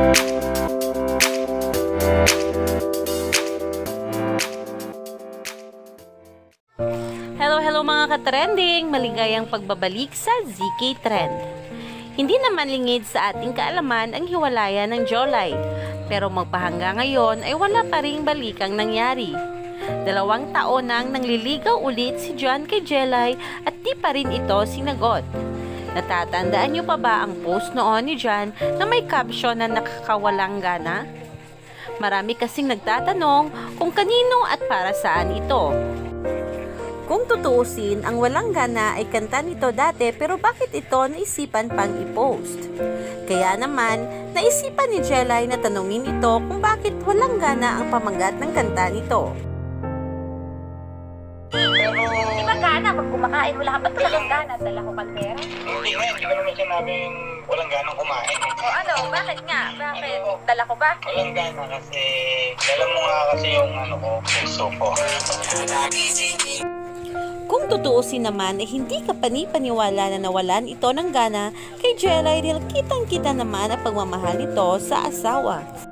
Hello mga ka-trending! Maligayang pagbabalik sa ZK Trend. Hindi naman lingid sa ating kaalaman ang hiwalayan ng Jolay, pero magpahangga ngayon ay wala pa ring balikang nangyari. 2 taon nang nangliligaw ulit si John kay Jelay at di pa rin ito sinagot. Natatandaan niyo pa ba ang post noon ni John na may caption na nakakawalang gana? Marami kasing nagtatanong kung kanino at para saan ito. Kung tutuusin, ang walang gana ay kanta nito dati pero bakit ito naisipan pang i-post? Kaya naman, naisipan ni Jelay na tanungin ito kung bakit walang gana ang pamagat ng kanta nito. Di ba gana? Pag kumakain mo lahat, ba't talagang gana? Dala ko kalpera? Hindi nga, hindi ko naman sinabing walang ganang kumain. O ano, bakit nga? Bakit? Dala ko ba? Walang gana kasi, alam mo nga kasi yung puso ko. Kung tutuusin naman ay hindi ka panipaniwala na nawalan ito ng gana kay Jelay dahil kitang-kita naman ang pagmamahal nito sa asawa.